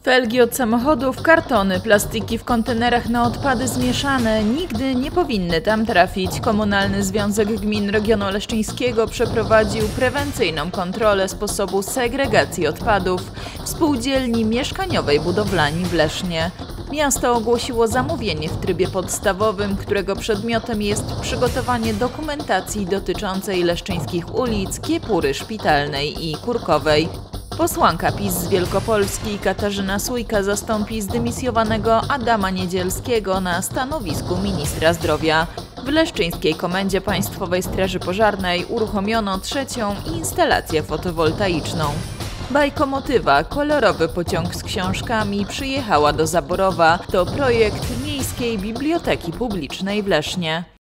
Felgi od samochodów, kartony, plastiki w kontenerach na odpady zmieszane nigdy nie powinny tam trafić. Komunalny Związek Gmin Regionu Leszczyńskiego przeprowadził prewencyjną kontrolę sposobu segregacji odpadów w spółdzielni mieszkaniowej Budowlani w Lesznie. Miasto ogłosiło zamówienie w trybie podstawowym, którego przedmiotem jest przygotowanie dokumentacji dotyczącej leszczyńskich ulic Kiepury Szpitalnej i Kurkowej. Posłanka PiS z Wielkopolski Katarzyna Sójka zastąpi zdymisjowanego Adama Niedzielskiego na stanowisku ministra zdrowia. W Leszczyńskiej Komendzie Państwowej Straży Pożarnej uruchomiono trzecią instalację fotowoltaiczną. Bajkomotywa, kolorowy pociąg z książkami przyjechała do Zaborowa. To projekt Miejskiej Biblioteki Publicznej w Lesznie.